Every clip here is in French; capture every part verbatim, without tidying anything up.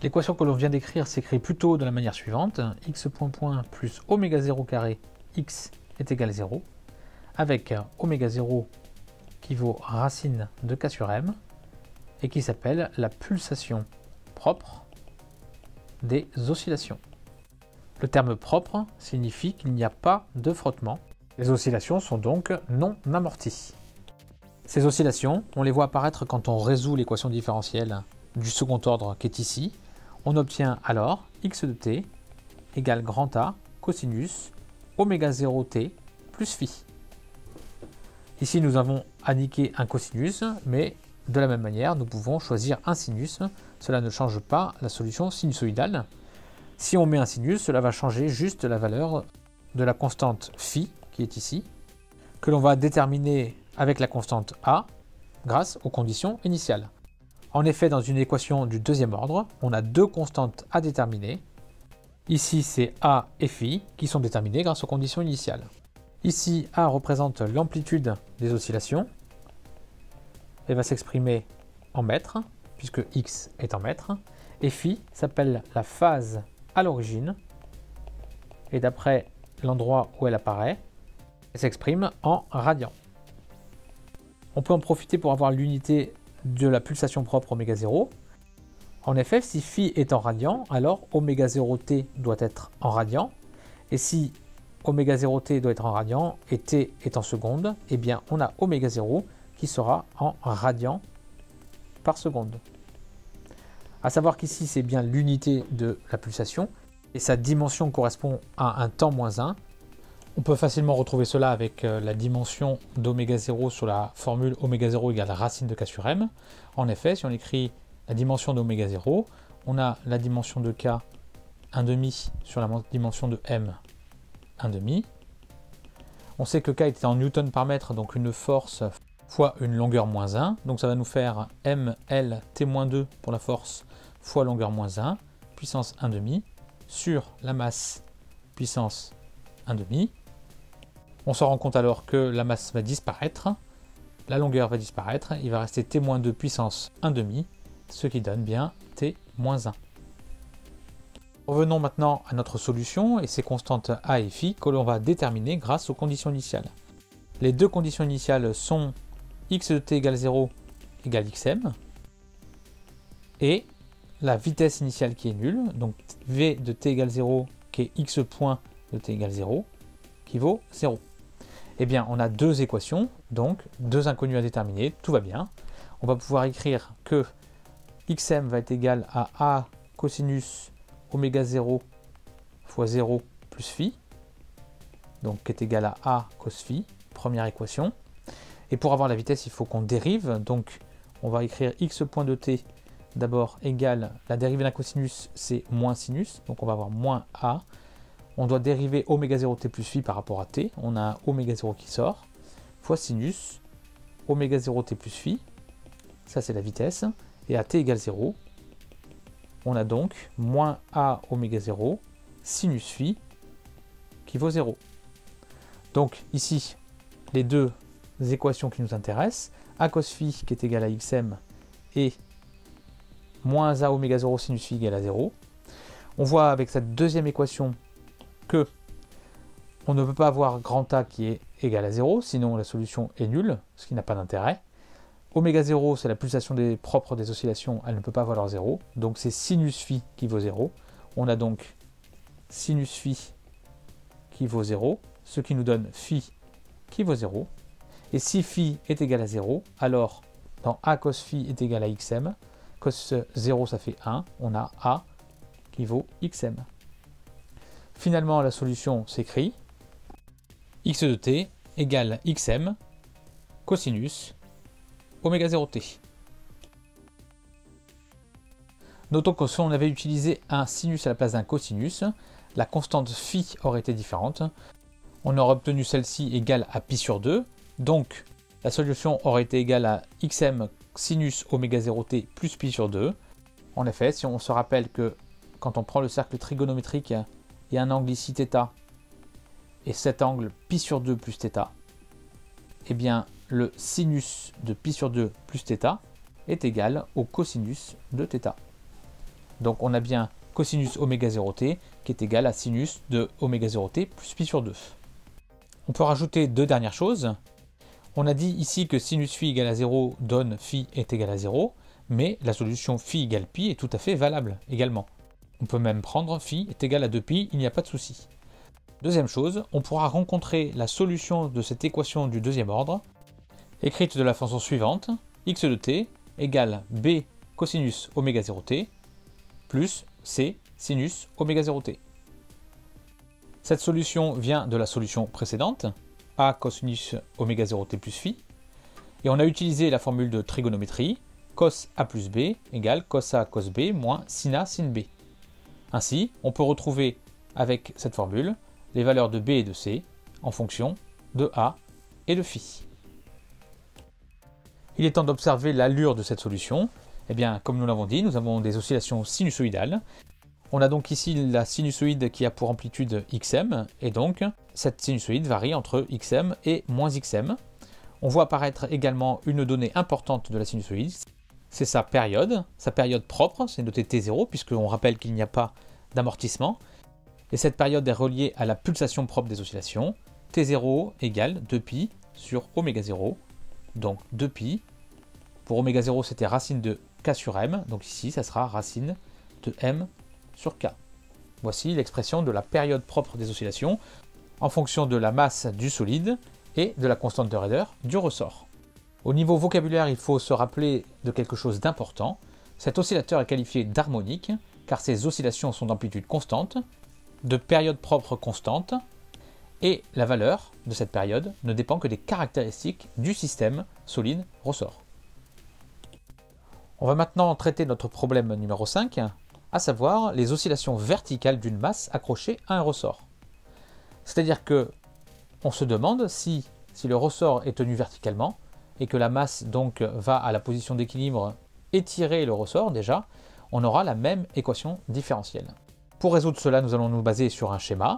L'équation que l'on vient d'écrire s'écrit plutôt de la manière suivante, x point point plus oméga zéro carré x est égal à zéro, avec oméga zéro qui vaut racine de k sur m, et qui s'appelle la pulsation propre des oscillations. Le terme propre signifie qu'il n'y a pas de frottement. Les oscillations sont donc non amorties. Ces oscillations, on les voit apparaître quand on résout l'équation différentielle du second ordre qui est ici. On obtient alors x de t égale grand A cosinus oméga zéro t plus phi. Ici, nous avons indiqué un cosinus, mais de la même manière, nous pouvons choisir un sinus. Cela ne change pas la solution sinusoïdale. Si on met un sinus, cela va changer juste la valeur de la constante phi, qui est ici, que l'on va déterminer avec la constante a grâce aux conditions initiales. En effet, dans une équation du deuxième ordre, on a deux constantes à déterminer. Ici, c'est a et phi qui sont déterminées grâce aux conditions initiales. Ici, a représente l'amplitude des oscillations. Elle va s'exprimer en mètres, puisque x est en mètres. Et phi s'appelle la phase à l'origine. Et d'après l'endroit où elle apparaît, elle s'exprime en radians. On peut en profiter pour avoir l'unité de la pulsation propre oméga zéro. En effet, si phi est en radians, alors oméga zéro t doit être en radians. Et si oméga zéro t doit être en radians et t est en secondes, eh bien on a oméga zéro qui sera en radians par seconde. A savoir qu'ici c'est bien l'unité de la pulsation et sa dimension correspond à un temps moins un. On peut facilement retrouver cela avec la dimension d'oméga zéro sur la formule oméga zéro égale racine de k sur m. En effet, si on écrit la dimension d'oméga zéro, on a la dimension de k un demi sur la dimension de m un demi. On sait que k était en newton par mètre, donc une force fois une longueur moins un. Donc ça va nous faire ml t-deux pour la force fois longueur moins un, puissance un demi, sur la masse puissance un demi. On se rend compte alors que la masse va disparaître, la longueur va disparaître, il va rester t-deux puissance un demi, ce qui donne bien t-un. Revenons maintenant à notre solution et ses constantes a et phi que l'on va déterminer grâce aux conditions initiales. Les deux conditions initiales sont x de t égale zéro égale xm et la vitesse initiale qui est nulle, donc v de t égale zéro qui est x point de t égale zéro qui vaut zéro. Eh bien, on a deux équations, donc deux inconnus à déterminer, tout va bien. On va pouvoir écrire que xm va être égal à a cosinus oméga zéro fois zéro plus phi, donc qui est égal à a cos phi, première équation. Et pour avoir la vitesse, il faut qu'on dérive, donc on va écrire x point de t d'abord égale, la dérivée d'un cosinus c'est moins sinus, donc on va avoir moins a. On doit dériver oméga zéro t plus phi par rapport à t, on a un oméga zéro qui sort, fois sinus, oméga zéro t plus phi, ça c'est la vitesse, et à t égale zéro, on a donc moins a oméga zéro sinus phi qui vaut zéro. Donc ici, les deux équations qui nous intéressent, a cos phi qui est égal à xm et moins a oméga zéro sinus phi égale à zéro. On voit avec cette deuxième équation que on ne peut pas avoir grand A qui est égal à zéro, sinon la solution est nulle, ce qui n'a pas d'intérêt. Oméga zéro, c'est la pulsation des propres des oscillations, elle ne peut pas valoir zéro, donc c'est sinus phi qui vaut zéro. On a donc sinus phi qui vaut zéro, ce qui nous donne phi qui vaut zéro. Et si phi est égal à zéro, alors dans a cos phi est égal à xm, cos zéro ça fait un, on a a qui vaut xm. Finalement, la solution s'écrit x de t égale xm cosinus oméga zéro t. Notons que si on avait utilisé un sinus à la place d'un cosinus, la constante phi aurait été différente. On aurait obtenu celle-ci égale à pi sur deux, donc la solution aurait été égale à xm sinus oméga zéro t plus pi sur deux. En effet, si on se rappelle que quand on prend le cercle trigonométrique, il y a un angle ici θ, et cet angle pi sur deux plus θ, eh bien le sinus de pi sur deux plus θ est égal au cosinus de θ. Donc on a bien cosinus oméga zéro t qui est égal à sinus de oméga zéro t plus pi sur deux. On peut rajouter deux dernières choses. On a dit ici que sinus phi égale à zéro donne phi est égal à zéro, mais la solution phi égale pi est tout à fait valable également. On peut même prendre phi est égal à deux pi, il n'y a pas de souci. Deuxième chose, on pourra rencontrer la solution de cette équation du deuxième ordre, écrite de la façon suivante, x de t égale b cosinus oméga zéro t plus c sinus oméga zéro t. Cette solution vient de la solution précédente, a cosinus oméga zéro t plus phi, et on a utilisé la formule de trigonométrie, cos a plus b égale cos a cos b moins sin a sin b. Ainsi, on peut retrouver avec cette formule les valeurs de b et de c en fonction de a et de phi. Il est temps d'observer l'allure de cette solution. Eh bien, comme nous l'avons dit, nous avons des oscillations sinusoïdales. On a donc ici la sinusoïde qui a pour amplitude xm, et donc cette sinusoïde varie entre xm et moins xm. On voit apparaître également une donnée importante de la sinusoïde, c'est sa période, sa période propre, c'est noté t zéro, puisqu'on rappelle qu'il n'y a pas d'amortissement. Et cette période est reliée à la pulsation propre des oscillations. t zéro égale deux pi sur oméga zéro, donc deux pi. Pour oméga zéro, c'était racine de k sur m, donc ici, ça sera racine de m sur k. Voici l'expression de la période propre des oscillations en fonction de la masse du solide et de la constante de raideur du ressort. Au niveau vocabulaire, il faut se rappeler de quelque chose d'important. Cet oscillateur est qualifié d'harmonique car ses oscillations sont d'amplitude constante, de période propre constante, et la valeur de cette période ne dépend que des caractéristiques du système solide ressort. On va maintenant traiter notre problème numéro cinq, à savoir les oscillations verticales d'une masse accrochée à un ressort. C'est-à-dire que on se demande si, si le ressort est tenu verticalement et que la masse donc va à la position d'équilibre étirer le ressort déjà, on aura la même équation différentielle. Pour résoudre cela, nous allons nous baser sur un schéma.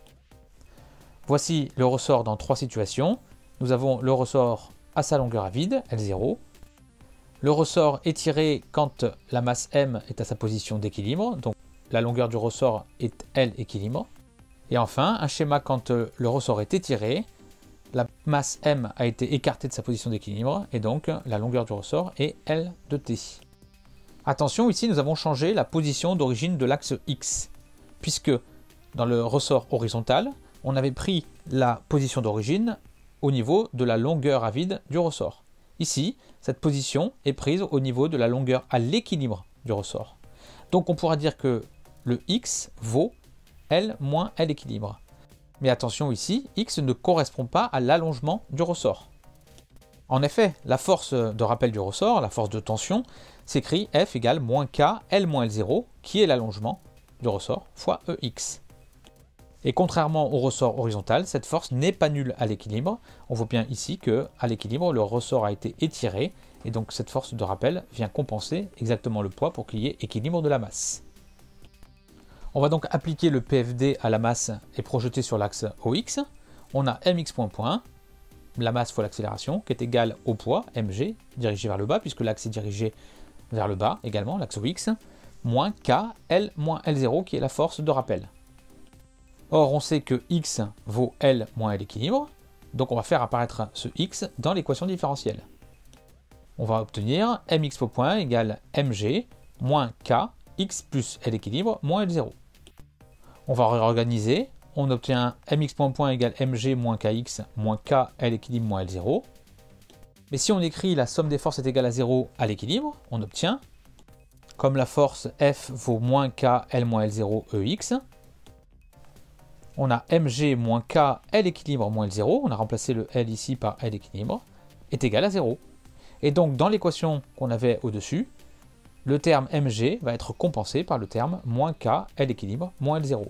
Voici le ressort dans trois situations. Nous avons le ressort à sa longueur à vide, L zéro, le ressort étiré quand la masse M est à sa position d'équilibre, donc la longueur du ressort est L équilibre, et enfin un schéma quand le ressort est étiré, la masse M a été écartée de sa position d'équilibre, et donc la longueur du ressort est L de t. Attention, ici nous avons changé la position d'origine de l'axe X, puisque dans le ressort horizontal, on avait pris la position d'origine au niveau de la longueur à vide du ressort. Ici, cette position est prise au niveau de la longueur à l'équilibre du ressort. Donc on pourra dire que le X vaut L moins L équilibre. Mais attention ici, X ne correspond pas à l'allongement du ressort. En effet, la force de rappel du ressort, la force de tension, s'écrit F égale moins K L moins L zéro, qui est l'allongement du ressort, fois E X. Et contrairement au ressort horizontal, cette force n'est pas nulle à l'équilibre. On voit bien ici que à l'équilibre, le ressort a été étiré, et donc cette force de rappel vient compenser exactement le poids pour qu'il y ait équilibre de la masse. On va donc appliquer le P F D à la masse et projeter sur l'axe O X. On a mx point point, la masse fois l'accélération, qui est égale au poids, mg, dirigé vers le bas, puisque l'axe est dirigé vers le bas également, l'axe O X, moins K, L moins L zéro, qui est la force de rappel. Or, on sait que x vaut L moins L équilibre, donc on va faire apparaître ce x dans l'équation différentielle. On va obtenir mx point point égale mg moins K, x plus L équilibre moins L zéro. On va réorganiser, on obtient mx point point égale mg moins kx moins K, L équilibre moins L zéro. Mais si on écrit la somme des forces est égale à zéro à l'équilibre, on obtient, comme la force F vaut moins K, L moins L zéro, Ex, on a mg moins K, L équilibre moins L zéro, on a remplacé le L ici par L équilibre, est égal à zéro. Et donc dans l'équation qu'on avait au-dessus, le terme mg va être compensé par le terme moins K, L équilibre moins L zéro.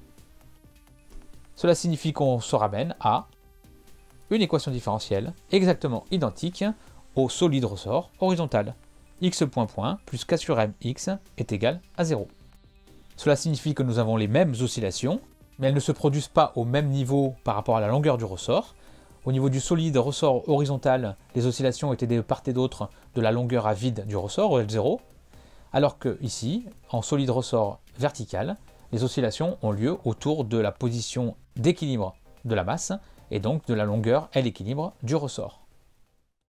Cela signifie qu'on se ramène à une équation différentielle exactement identique au solide ressort horizontal. X point point plus K sur mx est égal à zéro. Cela signifie que nous avons les mêmes oscillations, mais elles ne se produisent pas au même niveau par rapport à la longueur du ressort. Au niveau du solide ressort horizontal, les oscillations étaient de part et d'autre de la longueur à vide du ressort, L zéro, Alors que ici, en solide ressort vertical, les oscillations ont lieu autour de la position d'équilibre de la masse et donc de la longueur L équilibre du ressort.